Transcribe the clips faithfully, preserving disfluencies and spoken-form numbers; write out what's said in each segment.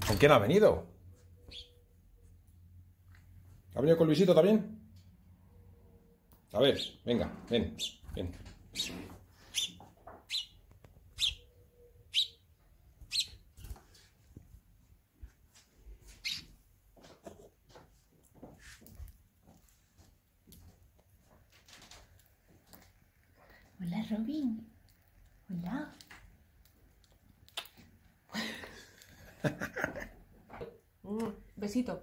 ¿Con quién ha venido? ¿Ha venido con Luisito también? A ver, venga, ven, ven. Hola, Robin. Hola. Mm, besito.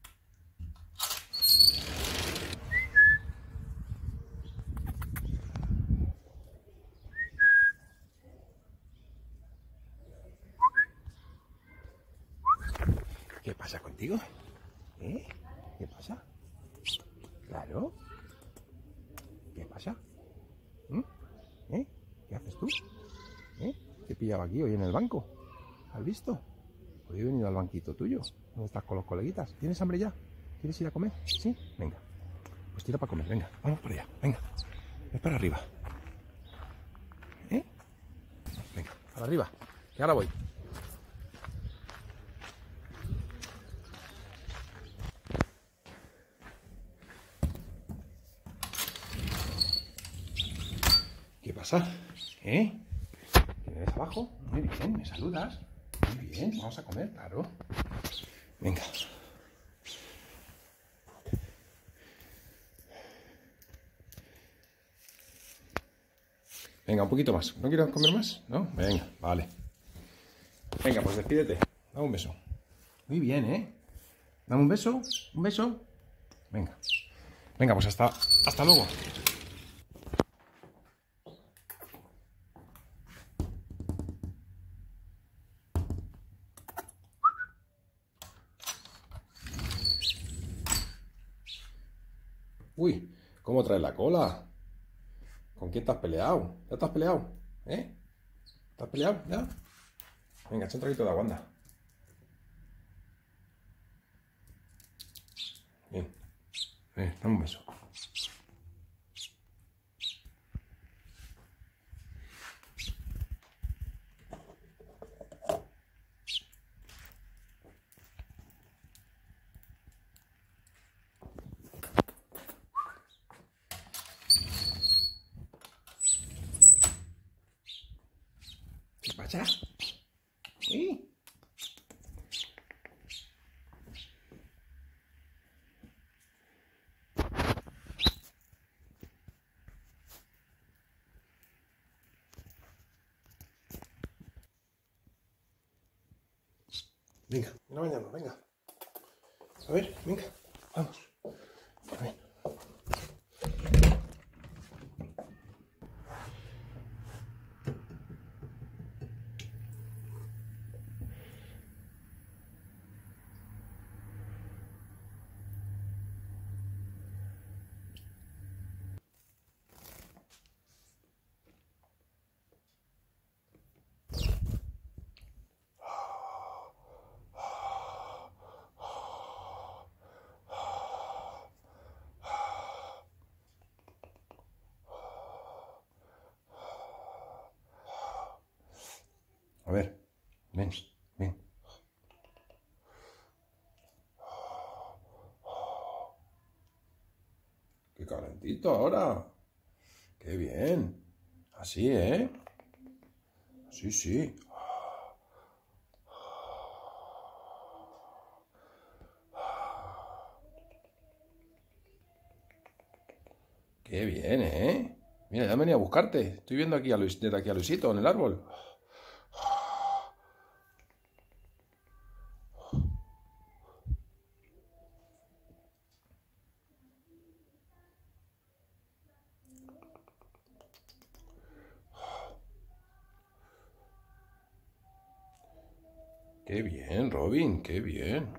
¿Qué pasa contigo? ¿Eh? ¿Qué pasa? Claro. ¿Qué pasa? ¿Mm? ¿Eh? ¿Qué haces tú? ¿Eh? Te he pillado aquí hoy en el banco. ¿Has visto? Hoy he venido al banquito tuyo. ¿Dónde estás con los coleguitas? ¿Tienes hambre ya? ¿Quieres ir a comer? ¿Sí? Venga. Pues tira para comer. Venga, vamos para allá. Venga. Es para arriba. ¿Eh? Venga, para arriba. Que ahora voy. ¿Qué pasa? ¿Eh? ¿Vienes abajo? Muy bien, me saludas. Muy bien, vamos a comer, claro. Venga. Venga, un poquito más. ¿No quieres comer más? ¿No? Venga, vale. Venga, pues despídete. Dame un beso. Muy bien, ¿eh? Dame un beso. Un beso. Venga. Venga, pues hasta, hasta luego. Uy, ¿cómo traes la cola? ¿Con quién te has peleado? ¿Ya te has peleado? ¿Eh? ¿Te has peleado? ¿Ya? Venga, echa un traguito de agua, anda. Bien. Eh, dame un beso. ¿Qué pasa? ¿Sí? Venga, ven a bañarnos, venga. A ver, venga, vamos. A ver. A ver, ven, ven. Qué calentito ahora. Qué bien. Así, ¿eh? Sí, sí. Qué bien, ¿eh? Mira, ya venía a buscarte. Estoy viendo aquí a Luis, desde aquí a Luisito en el árbol. Qué bien, Robin, qué bien.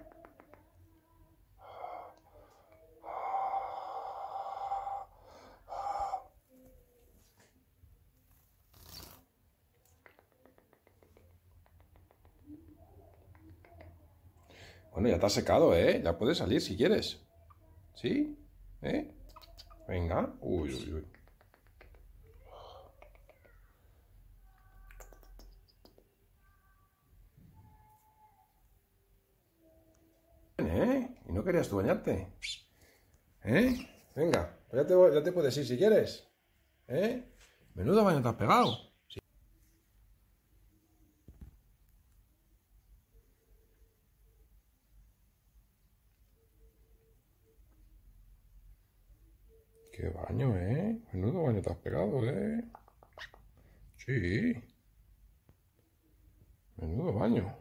Bueno, ya te has secado, ¿eh? Ya puedes salir si quieres. ¿Sí? ¿Eh? Venga. Uy, uy, uy. no querías tú bañarte. ¿Eh? Venga, pues ya te, voy- ya te puedes ir si quieres. ¿Eh? Menudo baño te has pegado. Sí. Qué baño, ¿eh? Menudo baño te has pegado, ¿eh? Sí. Menudo baño.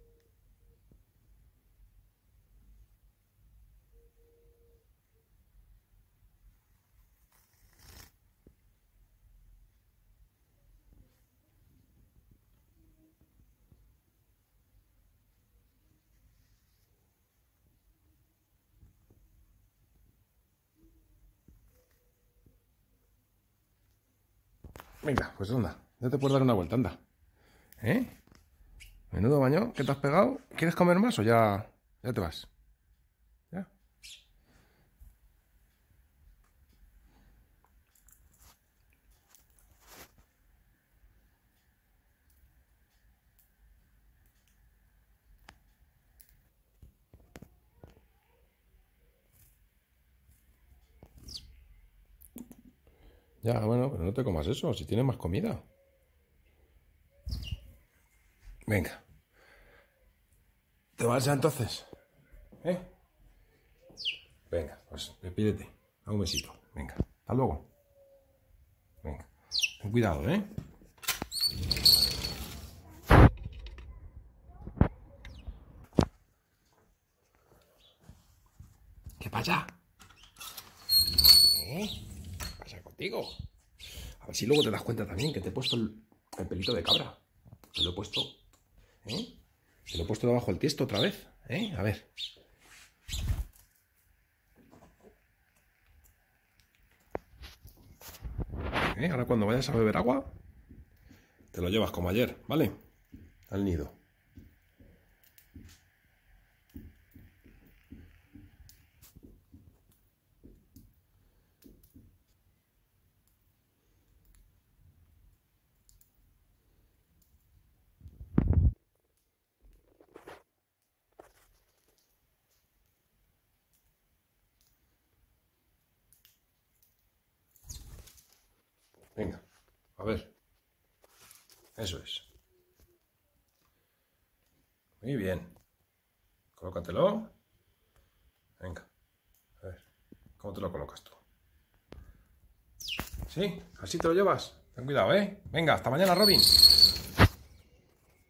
Venga, pues anda. Ya te puedes dar una vuelta, anda. ¿Eh? Menudo baño que te has pegado. ¿Quieres comer más o ya, ya te vas? ¿Ya? Ya, bueno, pero no te comas eso, si tienes más comida. Venga. ¿Te vas ya entonces? ¿Eh? Venga, pues despídete. A un besito. Venga, hasta luego. Venga, ten cuidado, ¿eh? ¿Qué pasa? ¿Eh? ¿Qué pasa contigo? A ver si luego te das cuenta también que te he puesto el, el pelito de cabra. Te lo he puesto, ¿eh? Te lo he puesto debajo del tiesto otra vez, ¿eh? A ver. ¿Eh? Ahora cuando vayas a beber agua, te lo llevas como ayer, ¿vale? Al nido. Venga, a ver. Eso es. Muy bien. Colócatelo. Venga. A ver. ¿Cómo te lo colocas tú? ¿Sí? ¿Así te lo llevas? Ten cuidado, ¿eh? Venga, hasta mañana, Robin.